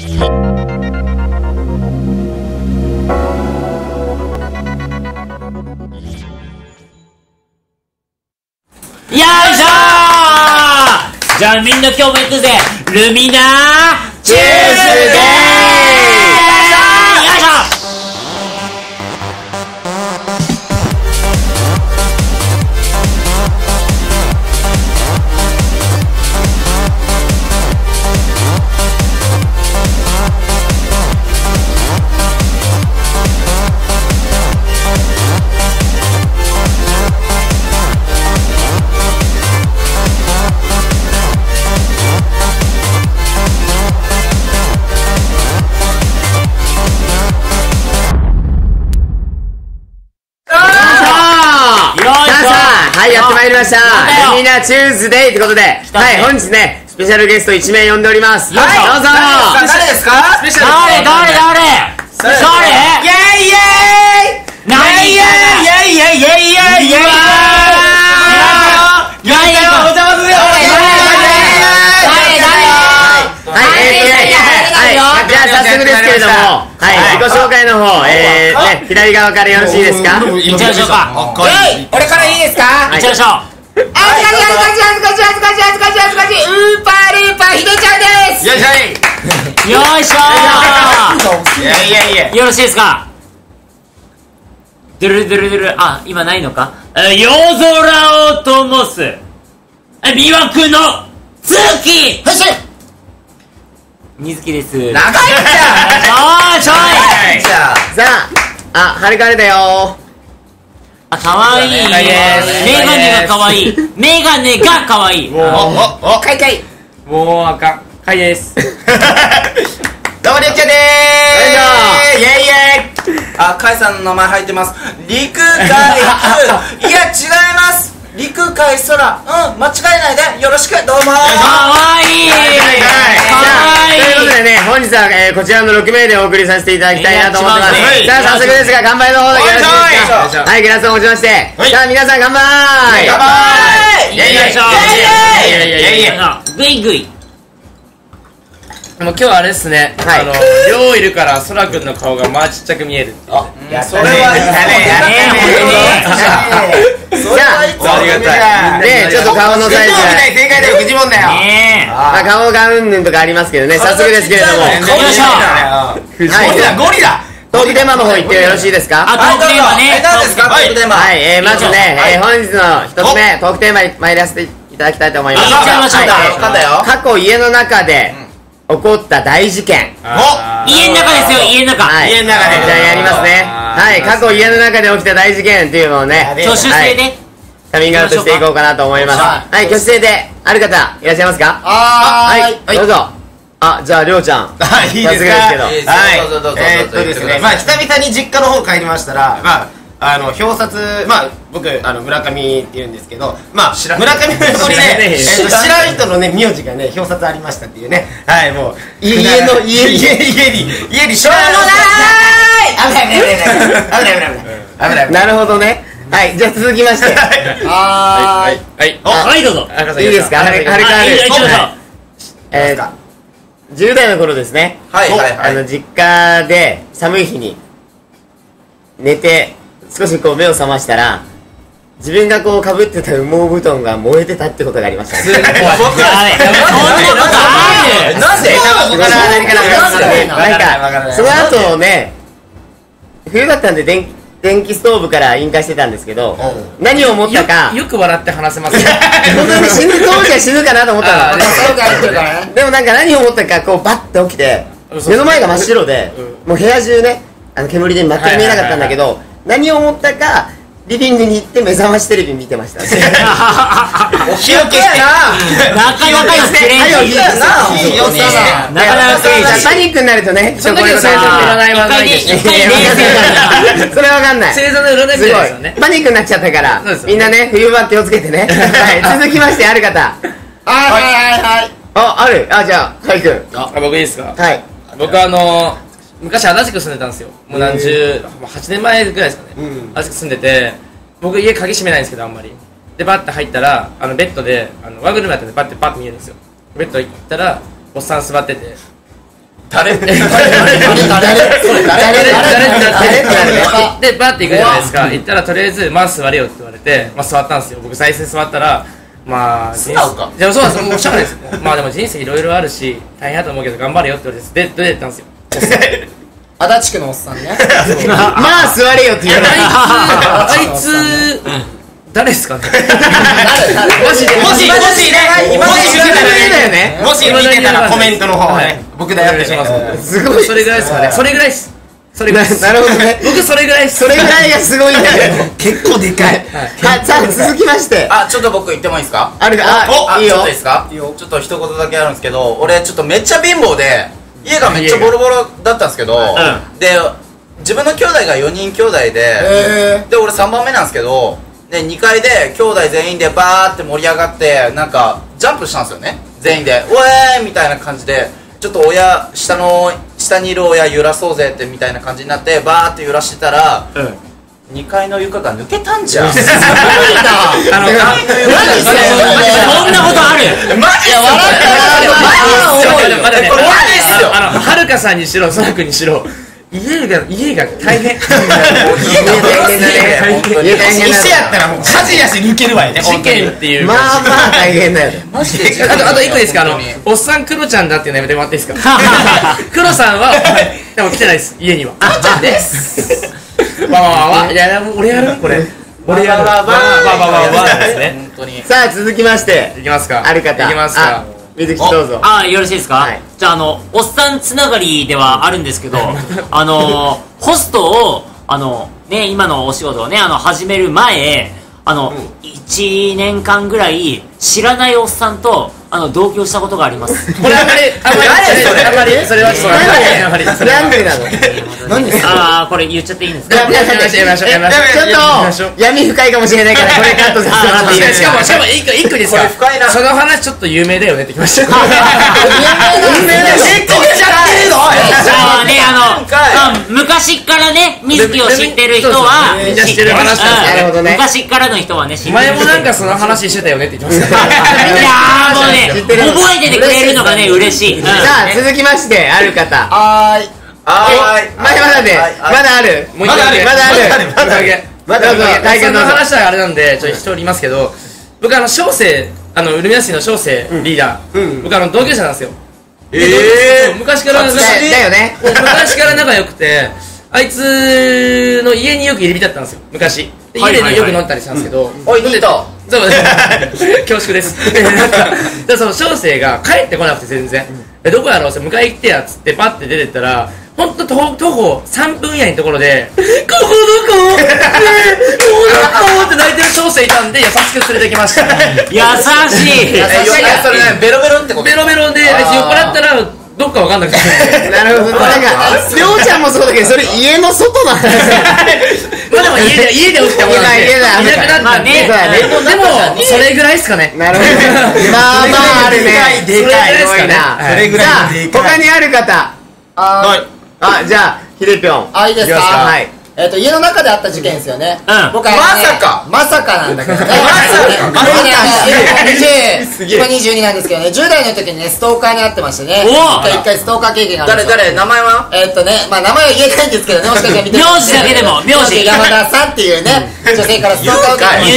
よいしょー。じゃあみんな今日も行くぜ。ルミナーチューズデー。よいしょ。 はい、やってまいりました。ルミナチューズデイということで、はい、本日ね、スペシャルゲスト1名呼んでおります。はい、どうぞ。 誰ですか？スペシャル誰イェイイェイ何イェイイェイイェイイェイイェイイェイイェイイェイお邪魔するよ。 じゃあ早速ですけれども、はい、自己紹介の方、左側からよろしいですか？ いっちゃいましょうか。 俺からいいですか？ いっちゃいましょう。 恥ずかしいウーパールーパーひでちゃんです。 よいしょー。よろしいですか？ドゥルドゥルドゥル、あ、今ないのか？夜空を灯す魅惑の月。水木です。 長いじゃん。 ちょいさあ、はるかれだよ。 あ、かわいい。メガネがかわいい。メガネがかわいい。 かいかい。 もうあかん。かいです。 どうもりょっちゃんでーす。イェイイェイ。あ、かいさんの名前入ってます。陸海空。いや違います。陸海空。間違えないでよろしく。どうもー。 かわいい。 ということでね、本日はこちらの6名でお送りさせていただきたいなと思ってます。さあ早速ですが乾杯の方だけよろしいですか？はい、グラスを持ちまして、さあ皆さん乾杯。 乾杯。 よいしょ。グイグイ。 もう今日はあれですね、量いるからそらくんの顔がまあちっちゃく見える。 それはありがたい。ね、ちょっと顔のサイズが正解だよ、フジモンだよ。 顔がうんぬんとかありますけどね、早速ですけれども、 ゴリラ。 トークテーマの方行ってよろしいですか？ トークテーマね。 何ですか？トークテーマ。 はい、まずね、本日の一つ目トークテーマに参らせていただきたいと思います。過去家の中で起こった大事件。 家の中ですよ、家の中。 家の中でじゃあやりますね。はい、過去家の中で起きた大事件っていうのをね、 挙手制でカミングアウトしていこうかなと思います。はい、挙手制である方いらっしゃいますか？はい、どうぞ。あ、じゃありょうちゃん。 はい、いいですか？はい。ですね、まあ久々に実家の方帰りましたら、まあ表札、まあ僕村上って言うんですけど、まあ村上の横にね、知らん人のね名字がね表札ありましたっていうね、はい、もう家にしょうもない。危ない。 なるほどね。はい、じゃあ続きまして、 はい、どうぞ。 いいですか？はるか10代の頃ですね。実家で寒い日に寝て少しこう目を覚ましたら、自分がこうかぶってた羽毛布団が燃えてたってことがありました。そんなことある？なぜ？ なんかその後ね、冬だったんで電気ストーブから引火してたんですけど、何を思ったかよく笑って話せますね。 本当に当時は死ぬかなと思ったの。でもなんか何を思ったか、こうバッて起きて目の前が真っ白で、もう部屋中ね煙で全く見えなかったんだけど、何を思ったかリビングに行って目覚ましテレビ見てました。 お気をけしてなかなか失礼パニックになるとね、 その時は星座の占いはないですね。 それわかんない。 星座の占いみたいですよね。 パニックになっちゃったから、みんなね冬場気をつけてね。続きましてある方。 はい。 ある。じゃあはいくん。 僕いいですか？ はい。 僕昔足立区住んでたんですよ。もう8年前ぐらいですかね。足立区住んでて、僕家鍵閉めないんですけどあんまり。でバッて入ったらベッドでワグルムやっててパッて見えるんですよ。ベッド行ったらおっさん座ってて、 誰誰でバーって行くじゃないですか。行ったらとりあえずまあ座れよって言われて、まあ座ったんですよ。僕最初に座ったら、まあ素直か。 でもそうなんですよ。もうしょうがないです。まあでも人生いろいろあるし大変だと思うけど頑張れよって言われて、出てったんですよ。 足立区のおっさんね。 まあ座れよって言われた。 あいつ誰ですかね。 もし見てたらコメントの方ね、僕だよってします。 すごい。 それぐらいですかね。それぐらいです。それぐらいです。 なるほどね。 僕それぐらいです。 それぐらいがすごいんだけど。 結構でかい。 さあ続きまして。 ちょっと僕言ってもいいですか？ あるか。いいよ。 ちょっといいですか？ちょっと一言だけあるんですけど、俺ちょっとめっちゃ貧乏で家がめっちゃボロボロだったんですけど、で自分の兄弟が4人兄弟で、俺3番目なんですけど、で2階で兄弟全員でバーって盛り上がってなんかジャンプしたんですよね、全員で「ウェーイ!」みたいな感じで、ちょっと下にいる親揺らそうぜってみたいな感じになってバーって揺らしてたら、2階の床が抜けたんじゃん。すごいな。 そんなことある？ マジ？いや笑ったまだね、 これマジっすよ。 はるかさんにしろ、そらくんにしろ、家が大変。 店やったらもう火事やし抜けるわよね。 事件っていう。 まあまあ大変だよね。 マジで。 あと一個いいですか、おっさんクロちゃんだっていうのやめてもらっていいですか。クロさんはでも来てないです、家には。クロちゃんです。いや俺やるこれ。俺やる。ですね。 本当に。 さあ続きましていきますか。 ある方。 いきますか。 水木どうぞ。 よろしいですか？じゃあおっさんつながりではあるんですけど、ホストをね、今のお仕事をね始める前1年間ぐらい知らないおっさんと同居したことがあります。 これあんまりそれはなんでなの？ 何ですか？これ言っちゃっていいんですか？ やめましょう。 ちょっと闇深いかもしれないからこれカットさせてもらっていいですか？ しかも一個ですか？その話ちょっと有名だよねってきました。 昔からね水木を知ってる人はみんな知ってる話なんですね。 昔からの人はね知ってる。 前もなんかその話してたよねって言ってました。 いやもうね覚えててくれるのがね嬉しい。 さあ続きましてある方。まだある。 もう一回まだある。 その話はあれなんでちょっと人おりますけど、僕小生ウルミナシの小生リーダー、僕同級生なんですよ。昔から仲良くて、あいつの家によく入り浸ったんですよ昔。家でよく飲んだりしたんですけど、 おいニート。 そう恐縮です。その小生が帰ってこなくて全然、どこやろう、迎え行ってやっつってパッて出てったら、ほんと徒歩3分以内のところで「ここどこ？ねえここどこ？」って泣いてる小生いたんで優しく連れてきました。 優しい。 それねベロベロってこと？ ベロベロであいつ酔っ払ったらどっかわかんなくて。 なるほど。なんかりょうちゃんもそうだけどそれ家の外の話。 まあでも家で起きたことなんでいなくなったんで、でもそれぐらいですかね。 なるほど。まあまああるね。 でかいですかね。 それぐらいでかい。 他にある方。じゃあひでぴょん。 いいですか？はい。家の中であった事件ですよね。僕はまさかなんだけどね。今22なんですけどね、10代の時にねストーカーに会ってましてね。一回ストーカー経験があるんですよ。 誰名前は？ まあ名前は言えないんですけどね、もしかしたら見てる。 名字だけでも名字。 山田さんっていうね女性からストーカーを受けてまして、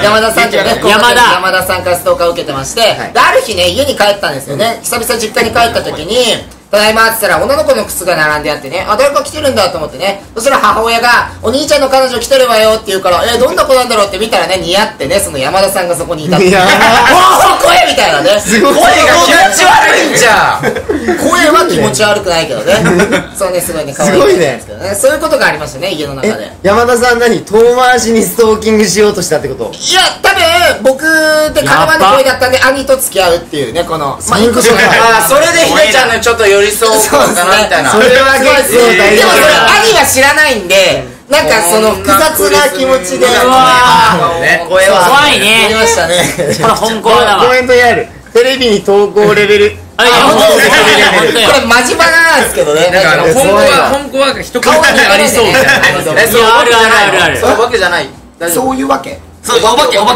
山田さんっていうね山田さんからストーカーを受けてまして、ある日ね家に帰ったんですよね。久々実家に帰った時にただいまって言ったら女の子の靴が並んであってね、誰か来てるんだと思ってね、そしたら母親がお兄ちゃんの彼女来てるわよって言うから、どんな子なんだろうって見たらね、似合ってね、その山田さんがそこにいたって、おーそこへみたいなね、声が気持ち悪いんじゃん。声は気持ち悪くないけどね、そうね、すごいね、可愛いんですけどね、そういうことがありましたね、家の中で。 山田さん遠回しにストーキングしようとしたってこと？ いや多分僕ってカルマの声だったんで兄と付き合うっていうね、このまあ一個しかない。 それでひでちゃんのちょっと寄り添うかなみたいな。 それは結構大事。 でもそれ兄は知らないんで、なんかその複雑な気持ちで怖いね。 やりましたね。 これ本校だわ。 コメントやる。テレビに投稿レベル。 これマジバナなんですけどね。 本校は一言ありそうみたいな。 ある。 そういうわけじゃない。 そういうわけ。 そうお化け。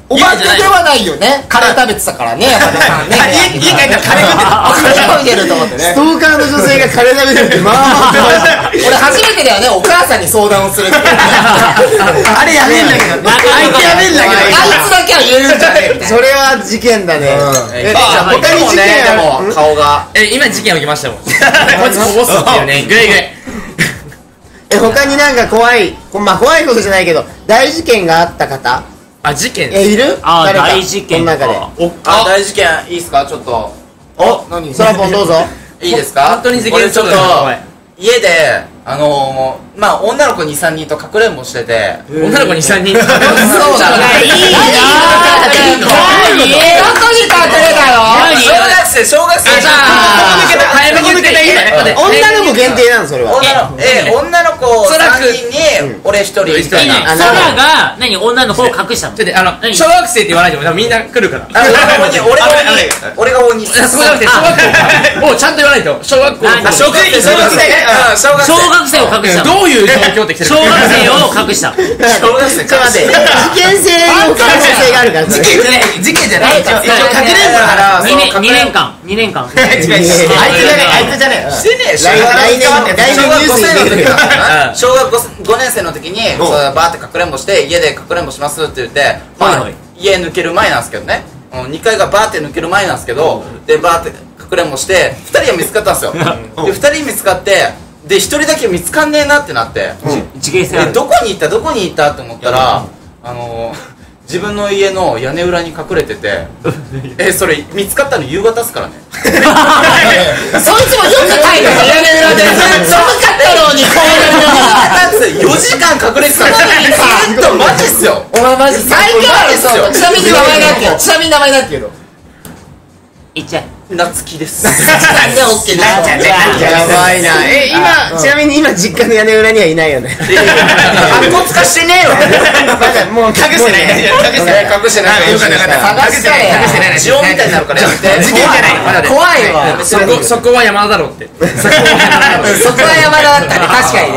お化けではないよね。カレー食べてたからね、山田さんね。 家帰ったらカレー食べてると思ってね。 ストーカーの女性がカレー食べてるってまあ俺初めてだよね、お母さんに相談をするって。 あれやべえんだけど、あいつやべえんだけど、 あいつだけは言えるんじゃねえみたいな。 それは事件だね。 他に事件でも顔が今事件起きましたもん。こいつこぼすっていうね、ぐいぐい。 他になんか怖い、まあ怖いことじゃないけど大事件があった方事件いる？誰か大事件この中で。 大事件いいっすか？ちょっと何？そらぽんどうぞ。 いいですか？ 本当に事件俺ちょっと怖い家でまあ女の子 2,3 人とかくれんぼしてて、 女の子に3人。 そうだね。いいな。どこに隠れたよ。 小学生じゃあ早めに言ってね。 女の子限定なのそれは。 女の子3人に俺1人みたいな。 ソラが何女の子を隠したの？ 小学生って言わないでもみんな来るから。 俺が鬼。 そうじゃなくて小学校をちゃんと言わないと。小学校小学生を隠したの。 どういう状況って来てる？ 小学生を隠した。 小学生ちょっと待って、事件性の可能性があるから。 事件じゃない。一応かくれんぼだから 2年間。 あいつじゃねえ。してねえ。 小学5年生の時にバーってかくれんぼして家でかくれんぼしますって言って家抜ける前なんですけどね、2階がバーって抜ける前なんですけど、でバーってかくれんぼして2人は見つかったんですよ。で2人見つかってで1人だけ見つかんねえなってなって、どこに行ったって思ったら自分の家の屋根裏に隠れててそれ見つかったの夕方っすからね。 そいつもよく書いたよ、屋根裏で。寒かったのに、こう 4時間隠れてたのにずっとマジっすよ。 お前マジ最強だろ。ちなみに名前なんてよ。ちなみに名前なんて言うの？ 言っちゃえ。 夏希です。 なんでオッケーなの？ やばいな。今ちなみに今実家の屋根裏にはいないよね。 白骨化してねえよ。 まだもう隠してない。 隠してない。 よかった。 探したれ隠してない。 ジオみたいになるからやめて。 事件じゃない。 怖いわ。 そこは山田だろって。 そこは山田だったね、確かに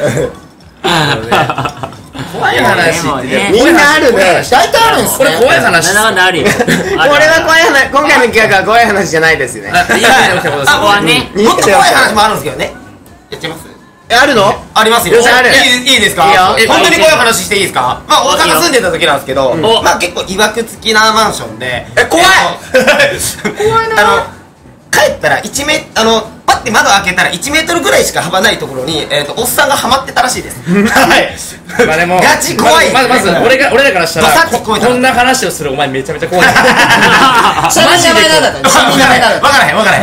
ね。 怖い話みんなあるね。 大体あるんですね。 これ怖い話。 なんだあるよ。 これは怖い話、今回の企画は怖い話じゃないですよね。 そこはね。 もっと怖い話もあるんですけどね。やっちゃいます？ あるの？ ありますよ。いいですか？ いいよ。 本当に怖い話していいですか？まあ大阪住んでた時なんですけど、まあ結構いわくつきなマンションで。 怖い。 怖いな。帰ったら1メパッて窓開けたら1メートルぐらいしか幅ないところにおっさんがハマってたらしいです。はい。 まあでもガチ怖い。 まず俺らからしたらこんな話をするお前めちゃめちゃ怖い。 ちなみに名前なんだったの？ちなみに名前なんだったの？ わからへん。 山田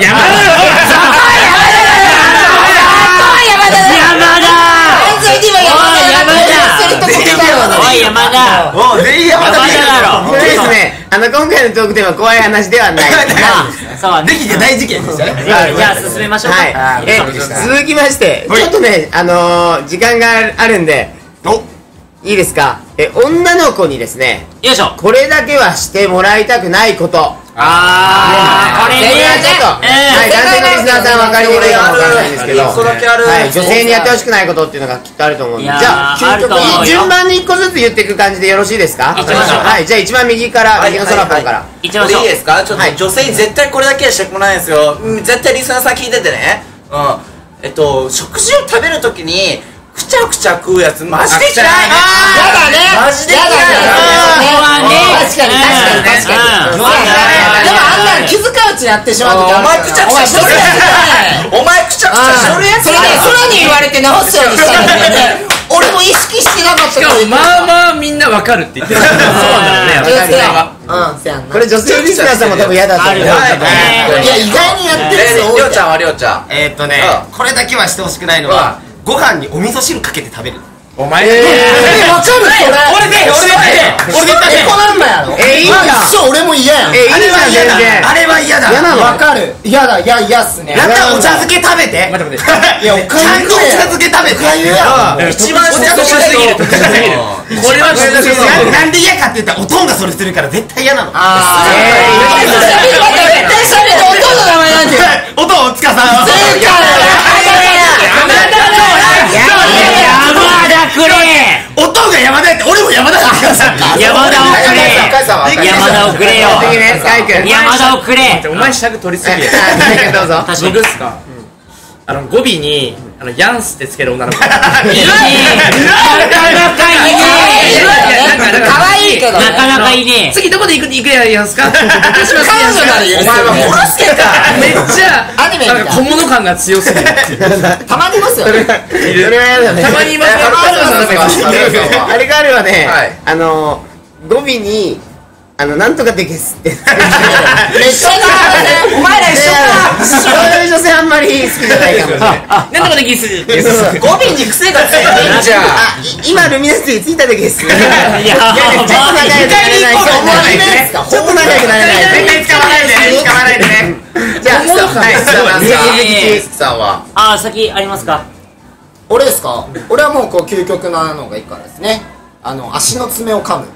おい山田。 おい全員山田だろ。 これですね、今回のトークテーマ怖い話ではない。 そうできて大事件でしたね。 じゃあ進めましょうか。 はい。続きましてちょっとね時間があるんでいいですか？女の子にですね、 よいしょ。 これだけはしてもらいたくないこと。 これね。 ちょっとはい、男性のリスナーさん分かりにくいかもわからないんですけど、はい、女性にやってほしくないことっていうのがきっとあると思うんで、じゃあ順番に1個ずつ言っていく感じでよろしいですか？ 行きましょう。 はい、じゃあ一番右から右の空パンから行きましょう。 いいですか？ちょっと女性に絶対これだけはしてもらえないんですよ。絶対リスナーさん聞いててね。食事を食べるときにくちゃくちゃ食うやつマジで嫌い。 やだね。 マジで嫌い。 確かにでもあんなの気遣ううちにやってしまう時あるから。お前くちゃくちゃしとるやつ。お前くちゃくちゃしとるやつ。それで空に言われて直すようにしたんだよね。俺も意識してなかったけど、 まあみんなわかるって言ってる。そうなんだね。 これ女性リスナーさんも多分嫌だと思う。いや意外にやってる人多い。 りょうちゃんはりょうちゃん。 これだけはしてほしくないのはご飯にお味噌汁かけて食べる。 お前わかるそれ。 俺でエコなんだやろ。 いいんだ。 一緒俺も嫌やん。 あれは嫌だ。あれは嫌だ。 嫌なの？ わかる。嫌だ。嫌っすね。 だったらお茶漬け食べて。 待って。 いやおかゆちゃんとお茶漬け食べて。 一番特殊すぎる。 これはなんで嫌かって言ったらおとんがそれするから絶対嫌なの。 絶対しゃべる。おとんの名前なんて。 おとんおつかさん。 山田くれ。 おとんが山田やって俺も山田だからさ山田をくれ山田をくれよ山田をくれお前尺取りすぎやどうぞ。 僕っすか語尾にヤンスってつける女の子なかなかいいね可愛いけどなかなかいいね次どこで行くやりますか彼女なら許す。 お前は殺してためっちゃアニメみたい小物感が強すぎるたまにいますよね。 それはやだね。 たまにいますよあれがあるわねはい。 語尾になんとかでゲスって。 めっちゃいいお前ら一緒だ。 そういう女性あんまり好きじゃないかも。 なんとかでギス語尾に癖がついてんじゃん今ルミナスについたでゲス。 いやちょっと仲良くなれないね。ちょっと仲良くなれない。 絶対使わないでね使わないでねじゃあ、 水木さんはあ、先ありますか。 俺ですか。俺はもう究極なのがいいからですね。足の爪を噛む。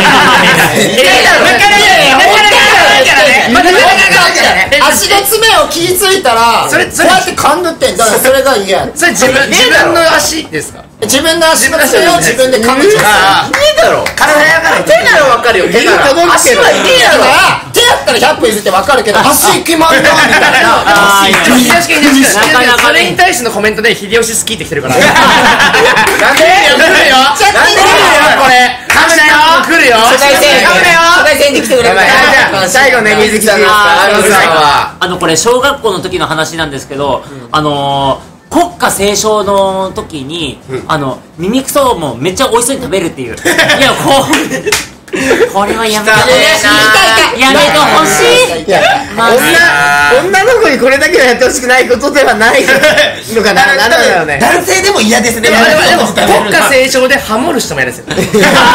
足の爪を気ぃついたらこうやって噛んどってんだからそれが嫌。 それ自分の足ですか自分の足の爪を自分で噛むんですよ。 だろ体やから手ならわかるよ手なら足はいねえだろ手やったら100歩譲って分かるけど足決まんなみたいな。 確かになかなかそれに対してのコメントで秀吉好きってきてるからなんで来るよこれ噛むなよ来るよ初回戦に来てくれるから。 じゃあ最後ね、水木さんこれ小学校の時の話なんですけど、国歌斉唱の時に、耳くそもめっちゃ美味しそうに食べるっていう。いや、これはやめてほしい。やめてほしい。 いや、女の子にこれだけはやってほしくないことではないのかな。なんだろうね。 男性でも嫌ですねでも国歌斉唱でハモる人も嫌ですよね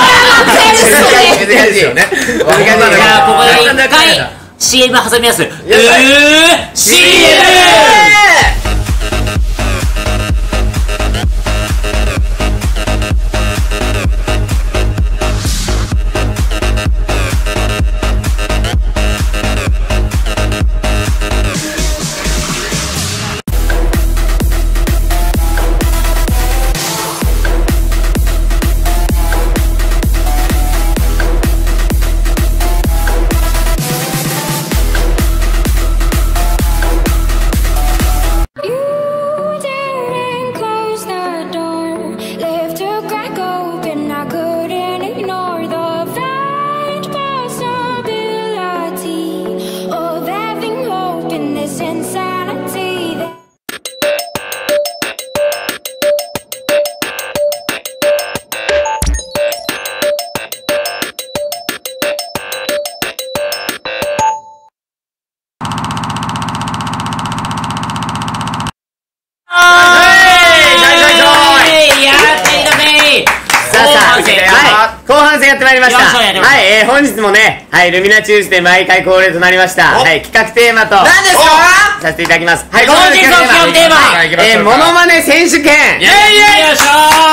難しいよね。 じゃあここで一回 CM 挟みます。CM。 後半戦やってまいりました。はい、本日もね、はい、ルミナチューズで毎回恒例となりました。はい、企画テーマと何ですかさせていただきます。 はい、本日の企画テーマ、 モノマネ選手権。 よいしょ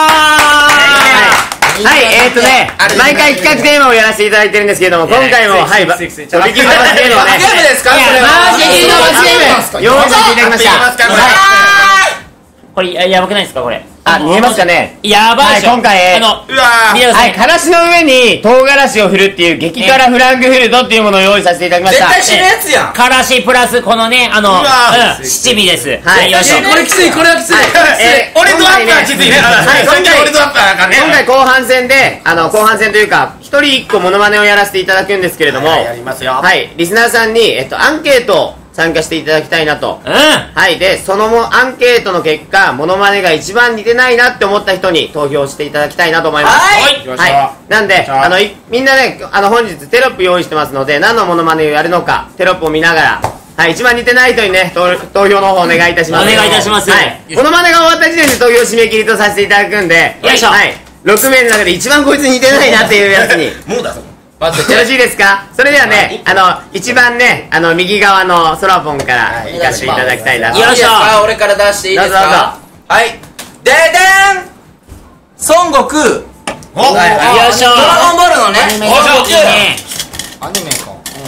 はい、毎回企画テーマをやらせていただいてるんですけれども、今回も、はい、とびきりの罰ゲームをね、 ゲームですかそれマジでの罰ゲーム用意させていただきました。 これやばくないですかこれ。 見えますかね。 やばいでしょ。 今回はい、からしの上に唐辛子を振るっていう激辛フランクフルトっていうものを用意させていただきました。 絶対死ぬやつやんからしプラスこのね七味です。 はい、 よいしょ。 これきついこれはきつい俺とアッパーきついね今回後半戦で後半戦というか一人一個モノマネをやらせていただくんですけれども、 やりますよ。 はい、リスナーさんにアンケートを参加していただきたいなと。はい。で、そのアンケートの結果、モノマネが一番似てないなって思った人に投票していただきたいなと思います。はい。なんで、みんなね、本日テロップ用意してますので、何のモノマネをやるのか、テロップを見ながら、はい、一番似てない人にね、投票の方お願いいたします。 お願いいたします。 はい。モノマネが終わった時点で投票締め切りとさせていただくんで、 よいしょ。 はい。6名の中で一番こいつ似てないなっていうやつに。 もうだぞ。 よろしいですか。それではね、一番ね、右側のソラポンから行かせていただきたいなと。 よいしょ。 俺から出していいですか。 どうぞ。 はい。ででん孫悟空。 よいしょ。 ドラゴンボールのね。 アニメか。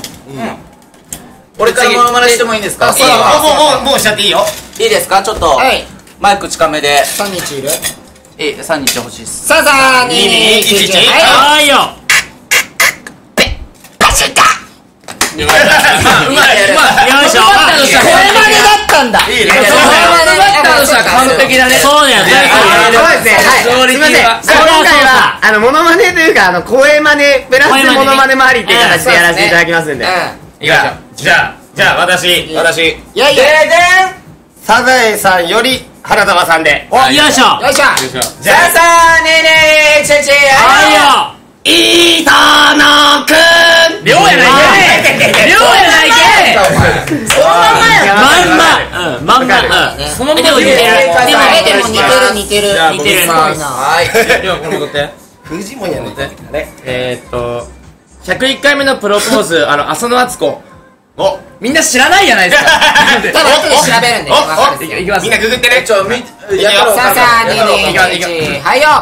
俺からモノマネしてもいいんですか。 もうしちゃっていいよ。 いいですか。ちょっとマイク近めで。 3日いる。 321欲しいっす。 さあ221 はいよ。 パシッカうまい。よいしょ。 これまでだったんだ。 いいね。 これまでだったら完璧だね。 そうだよ。 そうですね。はい。すみません。今回はモノマネというか声真似プラスモノマネもありっていう形でやらせていただきますんで。 じゃあ私いやサザエさんより花束さんで。 よいしょ。 よいしょ。 じゃあさあねねちちはいよ。 磯野くん。 量やないけ。量やないけ。 そのまんまや。 まんま。 そのままでも似てる。 でも似てる。 似てる。 はい。 量これ戻って。 藤本やね。 101回目のプロポーズ浅野敦子。 お、 みんな知らないじゃないですか。 多分後で調べるんで。 いきます。 みんなググってね。 さあ221はいよ。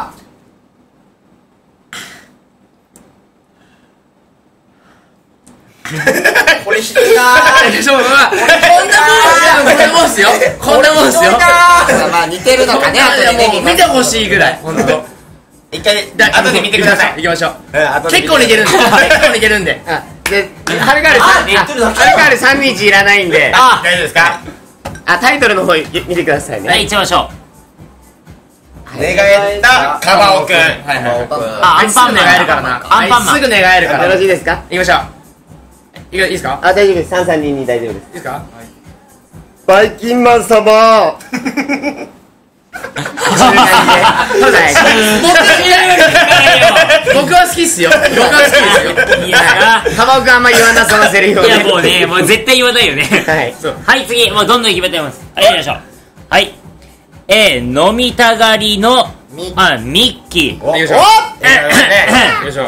これひどいなー。 こんなもんっすよ。 まあ似てるのかね。後でね見てほしいぐらい。本当。 一回後で見てください。 行きましょう。 結結構似てるんで。 ではるかる321いらないんで。 大丈夫ですか。 タイトルの方見てくださいね。 はい、行きましょう。 寝返ったカバオくん。 アンパンマン。 すぐ寝返るからな。 アンパンマン。 すぐ寝返るから。 よろしいですか。 行きましょう。いいですか。 大丈夫です。3322大丈夫です。 いいですか。 バイキンマン様。 僕は好きっすよ。 いやカバオくんあんま言わなそのセリフを。 いやもうね、もう絶対言わないよね。はい、次、もうどんどん決めてます。はい、やりましょう。はい。飲みたがりのミッキー。 よいしょ。よいしょ。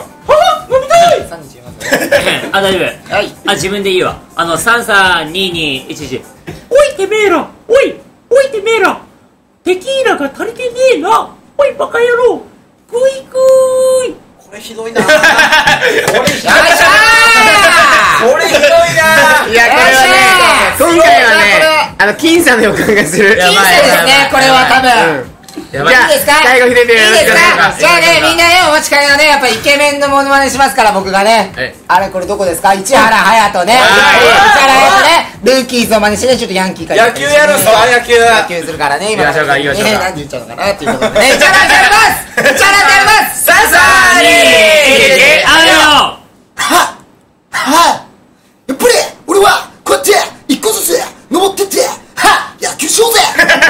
大丈夫。自分でいいわ。332211。おいてめえら、おいてめえら、テキーラが足りてねえな。おいバカ野郎、グイグイ。 これひどいなー。 よいしょー。 これひどいなー。 いやこれはね、今回はね僅差の予感がする。 僅差ですね、これは多分。 じゃあ最後ひでてよろしくお願いします。 じゃあね、みんなね、お待ちかねのね、やっぱイケメンのモノマネしますから、僕がね。あれこれどこですか。市原隼人ね。市原隼人ね。ルーキーズを真似してね、ちょっとヤンキーから野球やるぞ、野球。 するからね、今。 行きましょうか行きましょうか。 何言っちゃうのかなっていうことでね。市原やります。 さあさあねー。 あやっぱり俺はこうやって一個ずつ登ってって野球しようぜ。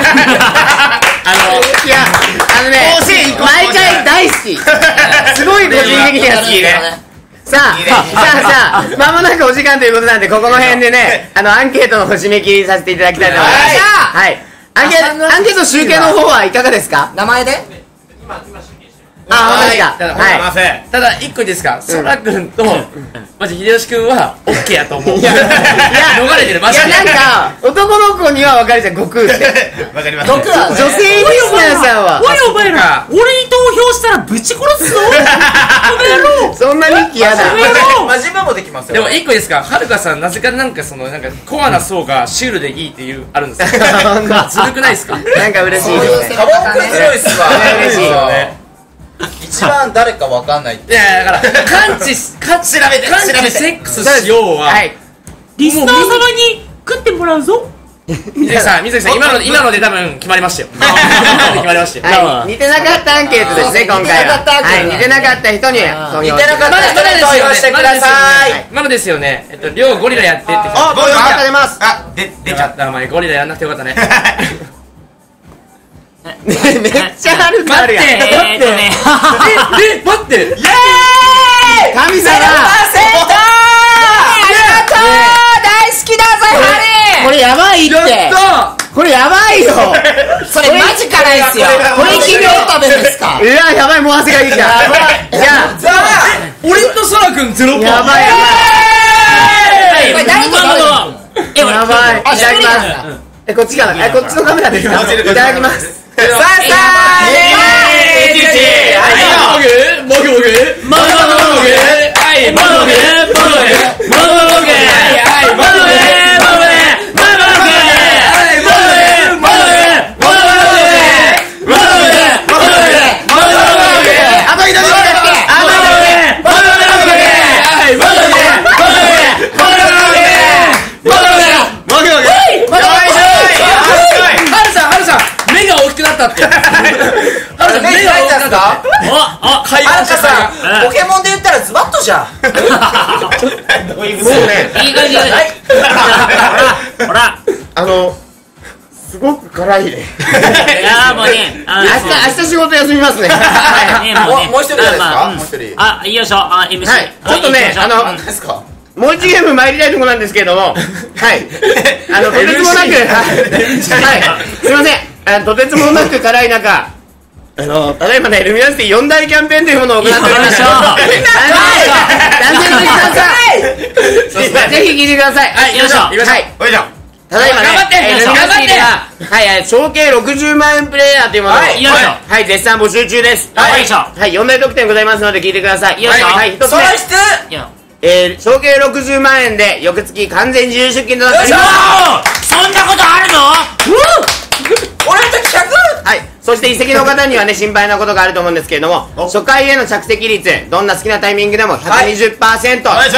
いや毎回大好き。すごい個人的には好きね。さあ間もなくお時間ということなんで、ここの辺でねアンケートの締め切りさせていただきたいと思います。はい。アンケート集計の方はいかがですか。 名前で本当ですか。はい。 ただ一個いいですか。そらくんとマジ秀吉くんはオッケーやと思う。いや逃れてるマジで。 なんか男の子には分かるじゃん、悟空って。 わかります。 女性リスナーさんはおいお前ら、俺に投票したらぶち殺すぞ。 そんな日記やだ。 自分もできますよ。 でも一個いいですか。はるかさんなぜかなんかコアな層がシュールでいいっていうあるんですよ。ずるくないですか。 なんか嬉しいですね。 カバオくん強いっすわ。 嬉しいよね。 一番誰かわかんないって。 いやだから感知セックスしようはリスナー様に食ってもらうぞ。 水木さん今ので多分決まりましたよ。決まりましたよ。 はい、似てなかったアンケートですね、今回は。はい、似てなかった人に投票して。 似てなかった人に投票してください。 まだですよね。両ゴリラやってって。 あ、ゴリラ出ます。 出ちゃった。お前ゴリラやんなくてよかったね。 めっちゃあるかあるやん。 待って。 イエーイ。 神様。 大好きだぞハリー。 これやばいって。これやばいよ。 それマジ辛いっすよ。これ企業食べですか。 いややばい、もう汗がいいじゃん。じゃあ俺とそらくん0%。 やばい。 これ誰と食べるの。 やばい。いただきます。こっちかな。こっちのカメラですか。いただきます。 さあかってはるか目開いたんすか？ 会はるかさんポケモンで言ったらズバッとじゃん。 もうねいい感じじゃないほらすごく辛いね。 いやもうね明日仕事休みますね。 もう一人ですか？もう一人。 あ、よいしょ、MC。 ちょっとね、 何ですか？ もう一ゲーム参りたいところなんですけれども、はい。とてつもなく、はい。すいません。とてつもなく辛い中、ただいまね、ルミナシティ4大キャンペーンというものを行っております。男性のリスナーさん、ぜひ聞いてください。 はい、よいしょ。 はい。ただいまね、ルミナシティでは、はい、賞計60万円プレイヤーというものを、はい、絶賛募集中です。 よいしょ。 はい、4大特典ございますので聞いてください。 よいしょ。 はい、一つ目。賞計60万円で翌月完全自由出勤となっております。 そんなことあるの？ 俺たち100！ はい、そして一席の方にはね心配なことがあると思うんですけれども、初回への着席率どんな好きなタイミングでも 120%、 120！ 2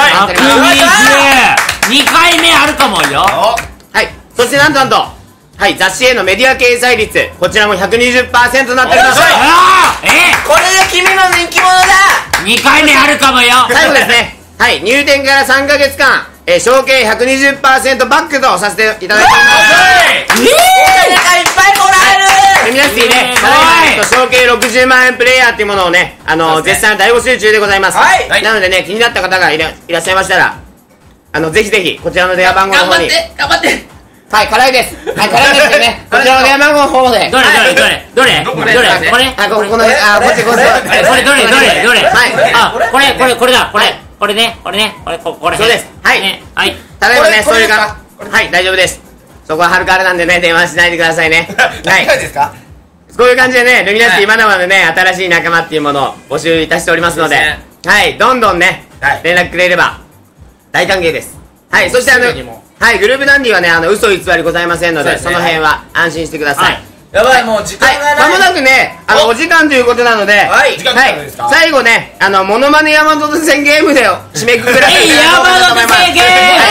回目あるかもよ。 はい、そしてなんとはい、雑誌へのメディア掲載率こちらも 120% となっております。 これで君の人気者だ。 2回目あるかもよ。 最後ですね、はい、入店から3ヶ月間賞計 120% バックとさせていただいております。 お金がいっぱいもらえる。 ルミナシティね、ただいま賞計60万円プレイヤーっていうものをね、絶賛大募集中でございます。なのでね、気になった方がいらっしゃいましたら、ぜひぜひこちらの電話番号の方に。 頑張って。 はい、辛いです。はい、辛いですよね。こちらの電話番号の方で。 どれこれこの、こっち。 これどれはい。これだ。これね。 そうです。はい。はい。ただいまね、そういうか。はい、大丈夫です。そこははるかあれなんでね、電話しないでくださいね。はい。 ですか？ こういう感じでね、ルミナシティまだまだね、新しい仲間っていうものを募集いたしておりますので、はい、どんどんね、連絡くれれば大歓迎です。はい、そしてはい、グループダンディはね、嘘偽りございませんので、その辺は安心してください。 やばい、もう時間がない。 まもなくね、お時間ということなので、最後ね、モノマネ山手線ゲームで締めくくらせていただこうと思います。はい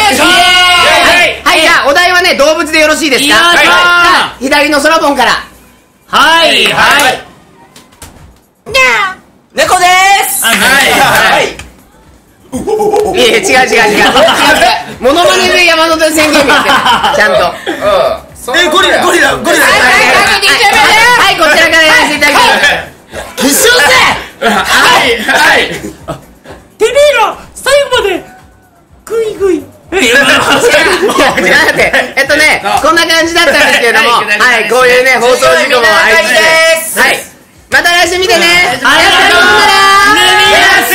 、じゃあお題はね、動物でよろしいですか？はい、左の空ボンから。 はい。 にゃー猫でーす。はい。 いや違うモノマネで山手線ゲームやってるちゃんとゴリラはい、こちらからやらせていただきます決勝戦はいてめえら最後までグイグイこんな感じだったんですけれども、はい、こういうね放送事故もありつつ、はい、また来週見てね。ありがとうございます。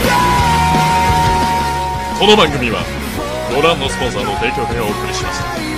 この番組はご覧のスポンサーの提供でお送りしました。